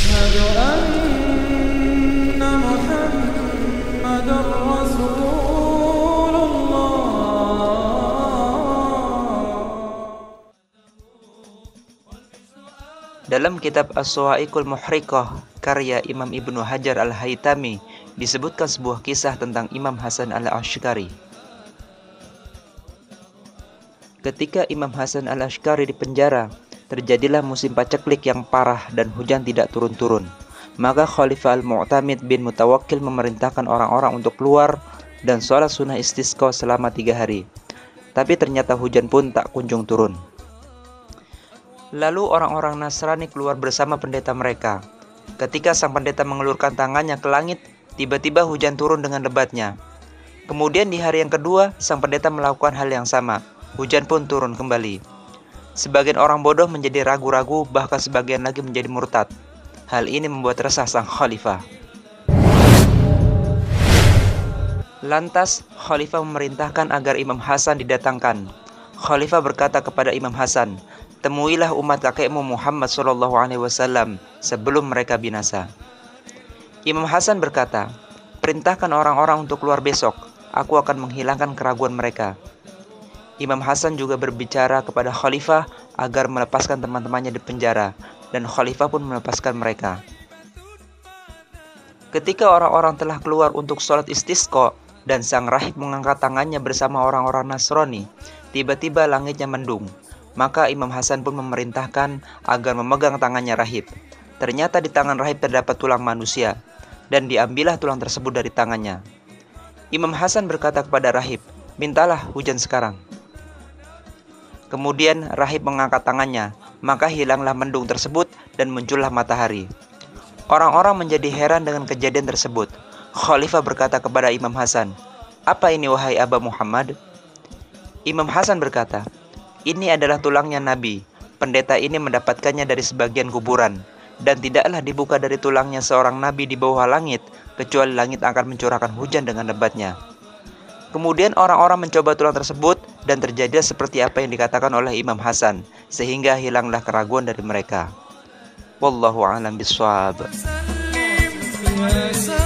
Dalam kitab As-Sawa'iqul Muhriqah karya Imam Ibnu Hajar Al-Haytami disebutkan sebuah kisah tentang Imam Hasan Al-Ashqari. Ketika Imam Hasan Al-Ashqari dipenjara, terjadilah musim paceklik yang parah dan hujan tidak turun-turun. Maka Khalifah Al-Mu'tamid bin Mutawakkil memerintahkan orang-orang untuk keluar dan sholat sunnah istisqa selama 3 hari. Tapi ternyata hujan pun tak kunjung turun. Lalu orang-orang Nasrani keluar bersama pendeta mereka. Ketika sang pendeta mengelurkan tangannya ke langit, tiba-tiba hujan turun dengan lebatnya. Kemudian di hari yang kedua, sang pendeta melakukan hal yang sama. Hujan pun turun kembali. Sebagian orang bodoh menjadi ragu-ragu, bahkan sebagian lagi menjadi murtad. Hal ini membuat resah sang khalifah. Lantas, khalifah memerintahkan agar Imam Hasan didatangkan. Khalifah berkata kepada Imam Hasan, "Temuilah umat kakekmu Muhammad SAW sebelum mereka binasa." Imam Hasan berkata, "Perintahkan orang-orang untuk keluar besok. Aku akan menghilangkan keraguan mereka." Imam Hasan juga berbicara kepada Khalifah agar melepaskan teman-temannya di penjara, dan Khalifah pun melepaskan mereka. Ketika orang-orang telah keluar untuk sholat istisqa dan sang rahib mengangkat tangannya bersama orang-orang Nasrani, tiba-tiba langitnya mendung. Maka Imam Hasan pun memerintahkan agar memegang tangannya rahib. Ternyata di tangan rahib terdapat tulang manusia, dan diambillah tulang tersebut dari tangannya. Imam Hasan berkata kepada rahib, "Mintalah hujan sekarang." Kemudian rahib mengangkat tangannya, maka hilanglah mendung tersebut dan muncullah matahari. Orang-orang menjadi heran dengan kejadian tersebut. Khalifah berkata kepada Imam Hasan, "Apa ini wahai Aba Muhammad?" Imam Hasan berkata, "Ini adalah tulangnya Nabi. Pendeta ini mendapatkannya dari sebagian kuburan, dan tidaklah dibuka dari tulangnya seorang Nabi di bawah langit, kecuali langit akan mencurahkan hujan dengan lebatnya." Kemudian orang-orang mencoba tulang tersebut, dan terjadi seperti apa yang dikatakan oleh Imam Hasan, sehingga hilanglah keraguan dari mereka. Wallahu a'lam bishawab.